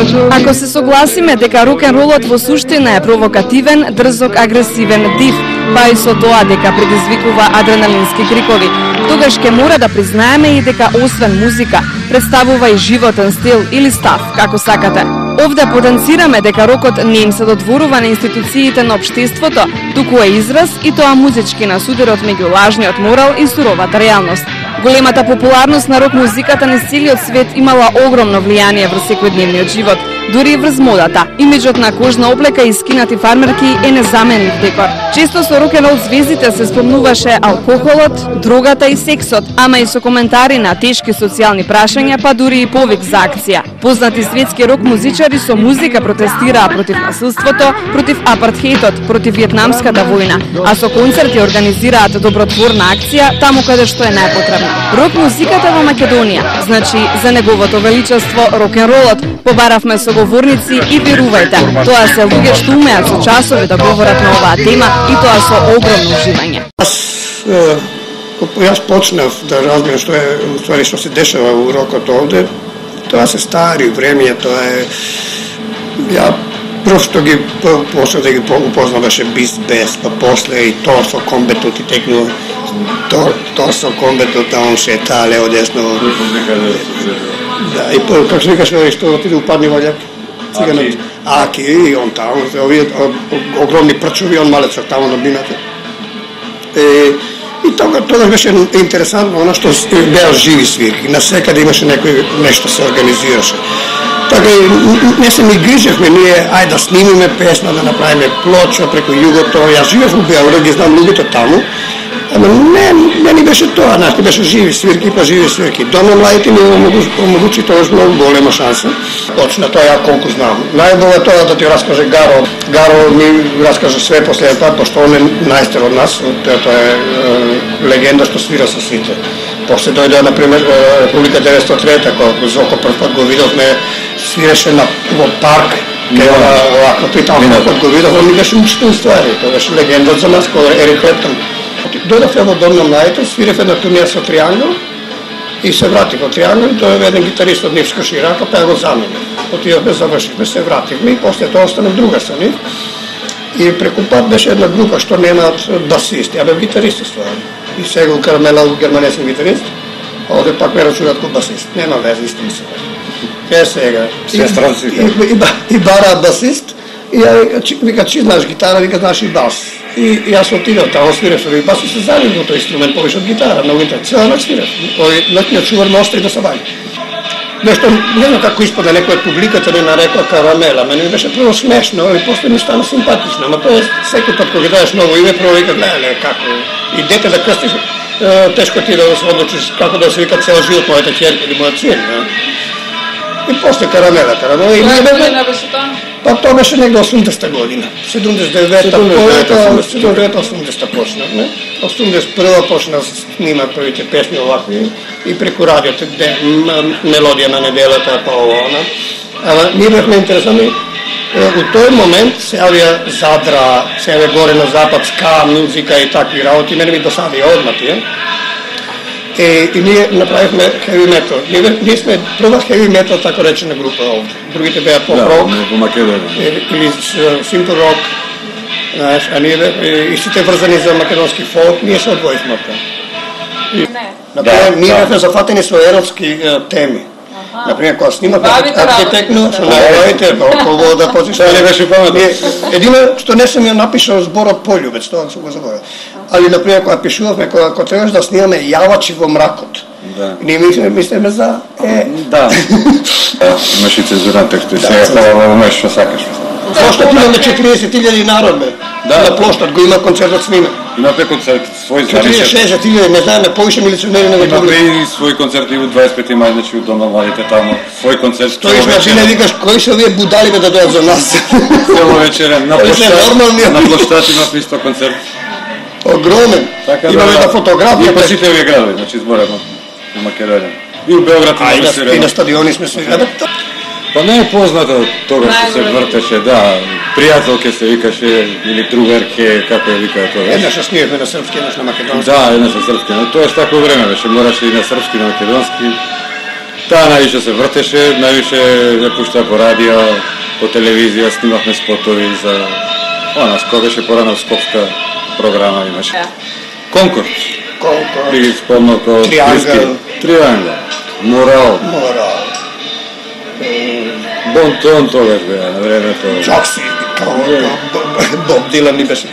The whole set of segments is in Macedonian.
Ако се согласиме дека рок-н-ролот во суштина е провокативен, дрзок, агресивен, див, па и со тоа дека предизвикува адреналински крикови, тогаш ќе мора да признаеме и дека освен музика, представува и животен стил или став, како сакате. Овде потенцираме дека рокот не им се додворува на институциите на општеството, туку е израз и тоа музички на судерот меѓу лажниот морал и суровата реалност. Големата популарност на рок музиката низ целиот свет имала огромно влијание врз секојдневниот живот, дури и врз модата. Имиджот на кожна облека и скинати фармерки е незаменлив декор. Често со рок-н-рол звездите се спомнуваше алкохолот, дрогата и сексот, ама и со коментари на тешки социјални прашања, па дури и повик за акција. Познати светски рок музичари со музика протестираа против насилството, против апартхејтот, против вјетнамската војна, а со концерти организираат добротворна акција таму каде што е најпотребно. Рок музиката во Македонија, значи за неговото величество рок-н-ролот, побаравме соговорници и верувајте, тоа се луѓе што умеат со часови да говорат на оваа тема и тоа со огромно уживање. Јас почнав да разбирам што е уствари што се дешава во рокот овде. Тоа се стари времења, тоа е ја просто ги после да ги упознаваше Beast Bass, па после и Torso Combatut и текнува Torso Combatut, да он шета лево десно. Да, и како се викаше што отиде упадни во љак. Аки и он таму, овие огромни прчуви, он малецок таму на бината. И тоа беше интересантно, она што беа живи свирки, на секаде имаше нешто се организираше. Така и не се ни грижевме ние, ајде да снимиме песна, да направиме плоча преку југото. Јас живеев во Белград, ги знам луѓето таму. Ама не ни беше тоа, нашите беше живи свирки, па живи свирки. Дома младите ми омогучи тоа многу голема шанса. Точно тоа ја колку знам. Најдобро е тоа да ти раскаже Гаро. Гаро ми раскаже све последен пат, пошто он е најстар од нас. Тоа е легенда што свира со сите. После дојде, например, Република 903, кога Зоко прв пат го видовме, свиреше во парк, овако и таму прв пат го видов, он ми беше муштен ствари. Тоа беше легенда за нас, кога Ерик Клептон. Дојдовме во Дом на младите, свирев една турнија со Триангл и се вратив во Триангл, тој еден гитарист од нив скрши рака, па ја го замени. Отидовме, завршивме, се вративме и после тоа останем друга со нив. И преку пат беше една група што немаат басисти, а бе гитаристи ствари. И сега у Кармела, у германесен гитарист, а овде пак ме рачунат ко басист. Нема везе, исто ми се везе. Сега. И бараат басист, и ја вика, чи знаеш гитара, вика, знаеш и бас. И јас отидов таму, свирев со бас и се залив во тој инструмент повеќе од гитара, многу интересно. Цела ноќ свирев. Ноќниот чувар ме остри до сабања. Нешто, не знам како испада некој од публиката ми нарекла Карамела, мене ми беше прво смешно, и после ми стана симпатично, ама тоа секој пат кога даеш ново име, прво вика, леле, како, и дете да крстиш, тешко ти да се одлучиш како да се вика цел живот мојата ќерка или мојот син, И после Карамела и ние бевме... Па тоа беше негде 80-та година, 79-та, 80-та почнавме. 81-та почнав снима првите песни овакви и преку радиото, мелодија на неделата, па она. Ама ние бевме интересни, у тој момент се јавија Задра, се јавија горе на запад, ска, музика и такви работи, мене ми досади одма тие. И ние направивме heavy metal. Ние сме прва heavy metal, така речена група овде. Другите беа поп-рок или simple rock. Знаеш, а ние и сите врзани за македонски фолк, ние се одвоивме од тоа. Ние бевме зафатени со еротски теми. Например, кога снимавме архитектно, со најавите, околу да почнеш, не беше паметно. Едино што не сум ја напишал зборот полюбец, тоа сум го заборил. Али, например, кога пишувавме, кога требаш да снимаме јавачи во мракот. Ние мислиме за... Да. Имаш и цензуран текст, и сега става умеш што сакаш. Плоштад имаме 40.000 народ, бе. На плоштад го има концертот снима. Имате концерт, свој 46.000, не знаеме, повише милиционери на Република. Имате и свој концерт и у 25 мај, значи у Дома младите таму. Свој концерт. Стоиш на филе, викаш, кои се овие будали бе да дојат за нас? Цело вечерен. На плоштад имавме исто концерт. Огромен. Имаме да фотографија. И по сите овие градови, значи зборено у Македонија. И у Белград имаме се. И на стадиони сме се. Па не е познато тога што се вртеше, да, пријателке се викаше, или другарке, како ја викаат тоа. Еднаш ја снимевме на српски, еднаш на македонски. Да, еднаш на српски, но тоа е такво време беше, мораше и на српски, на македонски. Таа највише се вртеше, највише ја пушта по радио, по телевизија, снимавме спотови за она, кога беше порано скопска програма имаше. Конкорд. Би ги спомнал како Триангел. Морал. Бонтон тогаш беа на времето. Джокси. Боб Дилан ни беше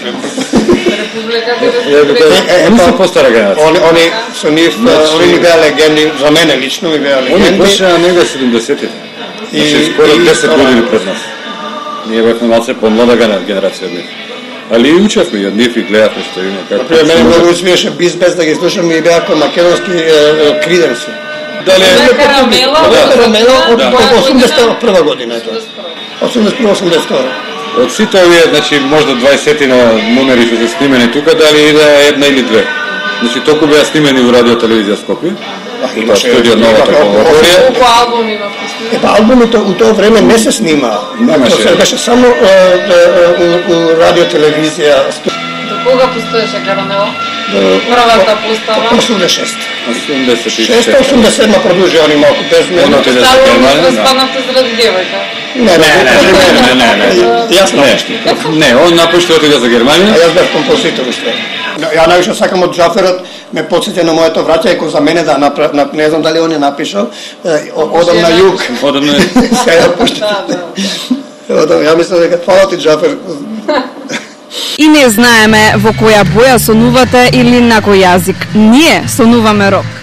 Они се постара генерација. Они со нив, они ми беа легенди, за мене лично ми беа легенди. Они почнаа нега 70-тите. Значи скоро 10 години пред нас. Ние бевме малце помлада генерација од нив. Али и учевме и од нив и гледавме што има. Например, мене многу свиеше без да ги слушам и беа кој македонски криденси. Дали Карамела од 81 година. 81-82. Од сите овие, значи можда 20 на номери што се снимени тука, дали иде една или две. Значи толку беа снимени во радио телевизија Скопје. Имаше студио Новата конваторија. Колку албуми имавте? Албумите у тоа време не се снима. Немаше. Беше само у радио телевизија. До кога постоеше Карамела? Првата постава? 86. 86. 87 продолжи они малку без мене. Оно отиде за Ставно Германија. спаднавте заради девојка? Не. Јас Не, он напушти отиде за А Германија. јас бев композитор устари. Ја највише сакам од Џаферот, ме потсеќа на моето враќање кој за мене да направи, не знам дали он е напишал, одам на југ. Одам на Сега пушта. Одам, ја мислам дека фала ти Џафер. И не знаеме во која боја сонувате или на кој јазик. Ние сонуваме рок.